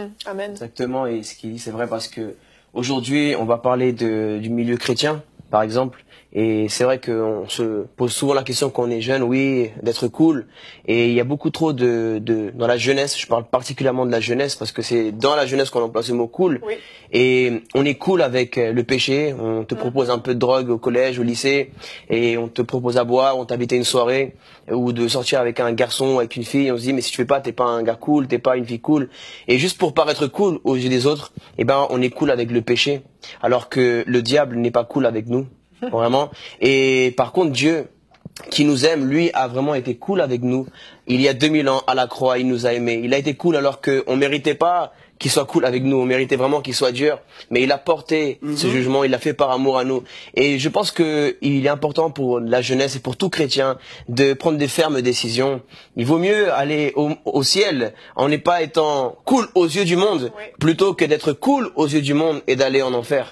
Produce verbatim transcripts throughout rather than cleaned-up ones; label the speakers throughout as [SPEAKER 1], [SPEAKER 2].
[SPEAKER 1] Amen.
[SPEAKER 2] Exactement, et ce qu'il dit, c'est vrai parce que aujourd'hui, on va parler de, du milieu chrétien, par exemple. Et c'est vrai qu'on se pose souvent la question quand on est jeune, oui, d'être cool. Et il y a beaucoup trop de, de dans la jeunesse, je parle particulièrement de la jeunesse parce que c'est dans la jeunesse qu'on emploie ce mot cool.
[SPEAKER 1] Oui.
[SPEAKER 2] Et on est cool avec le péché. On te propose un peu de drogue au collège, au lycée, et on te propose à boire, on t'invite à une soirée ou de sortir avec un garçon, avec une fille. On se dit mais si tu fais pas, t'es pas un gars cool, t'es pas une fille cool. Et juste pour paraître cool aux yeux des autres, eh ben on est cool avec le péché, alors que le diable n'est pas cool avec nous. Vraiment. Et par contre, Dieu, qui nous aime, lui, a vraiment été cool avec nous. Il y a deux mille ans, à la croix, il nous a aimés. Il a été cool alors qu'on ne méritait pas qu'il soit cool avec nous. On méritait vraiment qu'il soit dur. Mais il a porté mm-hmm. ce jugement, il l'a fait par amour à nous. Et je pense qu'il est important pour la jeunesse et pour tout chrétien de prendre des fermes décisions. Il vaut mieux aller au, au ciel en n'est pas étant cool aux yeux du monde, oui. plutôt que d'être cool aux yeux du monde et d'aller en enfer.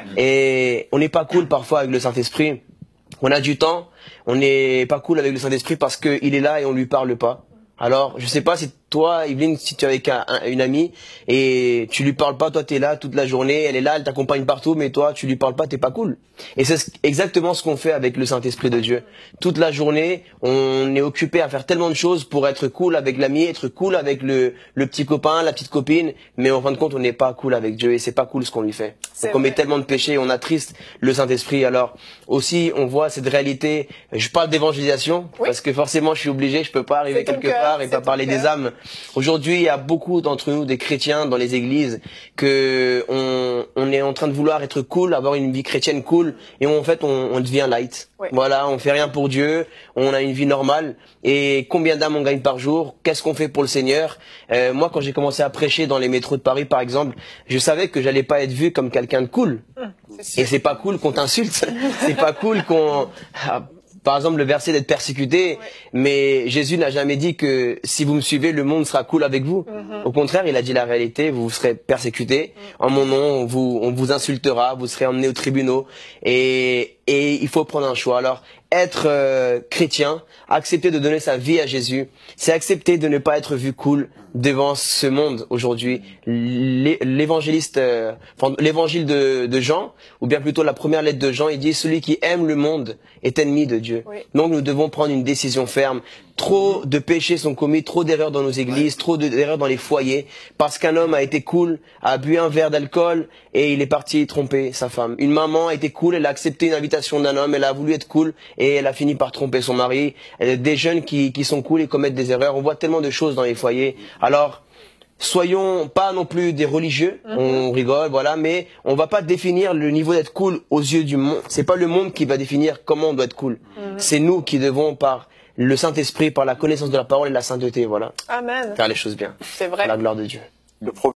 [SPEAKER 2] Et on n'est pas cool parfois avec le Saint-Esprit. On a du temps, on n'est pas cool avec le Saint-Esprit parce qu'il est là et on lui parle pas. Alors, je sais pas si toi, Yveline, si tu es avec un, un, une amie et tu lui parles pas, toi t'es là toute la journée, elle est là, elle t'accompagne partout, mais toi tu lui parles pas, t'es pas cool. Et c'est exactement ce qu'on fait avec le Saint-Esprit de Dieu. Toute la journée, on est occupé à faire tellement de choses pour être cool avec l'ami, être cool avec le, le petit copain, la petite copine, mais en fin de compte, on n'est pas cool avec Dieu et c'est pas cool ce qu'on lui fait. Donc on met tellement de péchés, on attriste le Saint-Esprit. Alors aussi, on voit cette réalité. Je parle d'évangélisation oui. parce que forcément, je suis obligé, je peux pas arriver quelque cœur, part et pas parler des âmes. Aujourd'hui, il y a beaucoup d'entre nous, des chrétiens dans les églises, que on, on est en train de vouloir être cool, avoir une vie chrétienne cool, et on, en fait, on, on devient light. Oui. Voilà, on fait rien pour Dieu, on a une vie normale. Et combien d'âmes on gagne par jour? Qu'est-ce qu'on fait pour le Seigneur? euh, Moi, quand j'ai commencé à prêcher dans les métros de Paris, par exemple, je savais que j'allais pas être vu comme quelqu'un de cool. Hum, et c'est pas cool qu'on t'insulte. C'est pas cool qu'on... Par exemple, le verset d'être persécuté, ouais. mais Jésus n'a jamais dit que si vous me suivez, le monde sera cool avec vous. Mm-hmm. Au contraire, il a dit la réalité, vous serez persécutés. Mm-hmm. En mon nom, on vous, on vous insultera, vous serez emmenés aux tribunaux. Et, et il faut prendre un choix. Alors, être euh, chrétien, accepter de donner sa vie à Jésus, c'est accepter de ne pas être vu cool devant ce monde aujourd'hui. L'évangéliste, euh, enfin, l'évangile de, de Jean, ou bien plutôt la première lettre de Jean, il dit « Celui qui aime le monde est ennemi de Dieu oui. ». Donc nous devons prendre une décision ferme. Trop de péchés sont commis, trop d'erreurs dans nos églises, trop d'erreurs dans les foyers, parce qu'un homme a été cool, a bu un verre d'alcool et il est parti tromper sa femme. Une maman a été cool, elle a accepté une invitation d'un homme, elle a voulu être cool et elle a fini par tromper son mari. Des jeunes qui, qui sont cool et commettent des erreurs. On voit tellement de choses dans les foyers. Alors, soyons pas non plus des religieux, mm-hmm. on rigole, voilà, mais on va pas définir le niveau d'être cool aux yeux du monde. C'est pas le monde qui va définir comment on doit être cool. Mm-hmm. C'est nous qui devons, par le Saint-Esprit, par la connaissance de la parole et de la sainteté, voilà,
[SPEAKER 1] Amen.
[SPEAKER 2] faire les choses bien.
[SPEAKER 1] C'est vrai.
[SPEAKER 2] À la gloire de Dieu.
[SPEAKER 3] Le